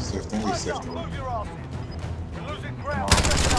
Safe, don't be safe, bro. Move your asses. We're losing ground.